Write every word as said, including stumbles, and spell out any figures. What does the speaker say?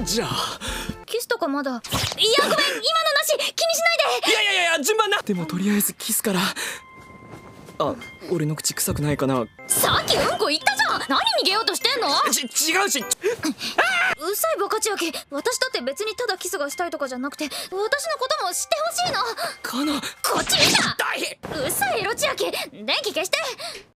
じゃあキスとかまだ。いやごめん、今のなし、気にしないで。 いやいやいやいや、順番な。でもとりあえずキスから。あ、俺の口臭くないかな。 さっきうんこ言ったじゃん。何逃げようとしてんの？ ち違うし。 うっさいバカ千秋、私だって別にただキスがしたいとかじゃなくて、私のことも知ってほしいの。 かな、 こっち見た。 大変。 うっさいエロ千秋、電気消して。